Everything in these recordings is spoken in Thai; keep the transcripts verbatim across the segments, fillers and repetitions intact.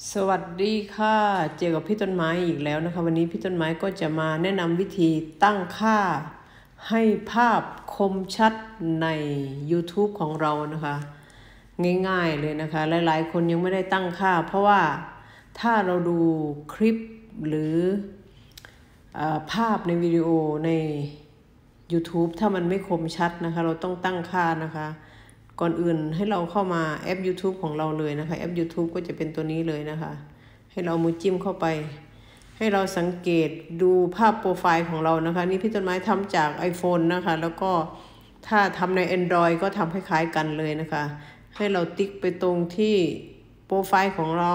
สวัสดีค่ะเจอกับพี่ต้นไม้อีกแล้วนะคะวันนี้พี่ต้นไม้ก็จะมาแนะนำวิธีตั้งค่าให้ภาพคมชัดใน YouTube ของเรานะคะง่ายๆเลยนะคะหลายๆคนยังไม่ได้ตั้งค่าเพราะว่าถ้าเราดูคลิปหรือภาพในวิดีโอใน YouTube ถ้ามันไม่คมชัดนะคะเราต้องตั้งค่านะคะก่อนอื่นให้เราเข้ามาแอป YouTube ของเราเลยนะคะแอป YouTube ก็จะเป็นตัวนี้เลยนะคะให้เรามือจิ้มเข้าไปให้เราสังเกตดูภาพโปรไฟล์ของเรานะคะนี่พี่ต้นไม้ทำจาก iPhone นะคะแล้วก็ถ้าทำใน Android ก็ทำคล้ายๆกันเลยนะคะให้เราติ๊กไปตรงที่โปรไฟล์ของเรา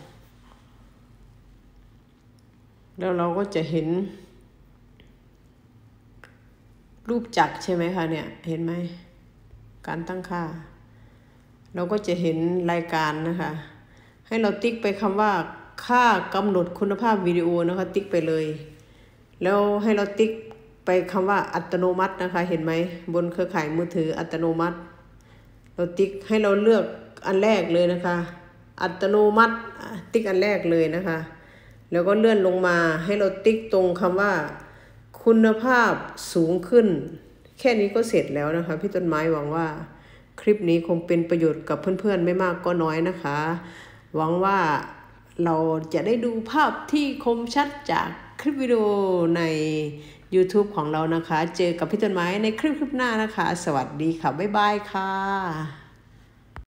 แล้วเราก็จะเห็นรูปจักรใช่ไหมคะเนี่ยเห็นไหมการตั้งค่าเราก็จะเห็นรายการนะคะให้เราติ๊กไปคำว่าค่ากำหนดคุณภาพวิดีโอนะคะติ๊กไปเลยแล้วให้เราติ๊กไปคำว่าอัตโนมัตินะคะเห็นไหมบนเครือข่ายมือถืออัตโนมัติเราติ๊กให้เราเลือกอันแรกเลยนะคะอัตโนมัติติ๊กอันแรกเลยนะคะแล้วก็เลื่อนลงมาให้เราติ๊กตรงคำว่าคุณภาพสูงขึ้นแค่นี้ก็เสร็จแล้วนะคะพี่ต้นไม้หวังว่าคลิปนี้คงเป็นประโยชน์กับเพื่อนๆไม่มากก็น้อยนะคะหวังว่าเราจะได้ดูภาพที่คมชัดจากคลิปวิดีโอใน YouTube ของเรานะคะเจอกับพี่ต้นไม้ในคลิปคลิปหน้านะคะสวัสดีค่ะบ๊ายบายค่ะ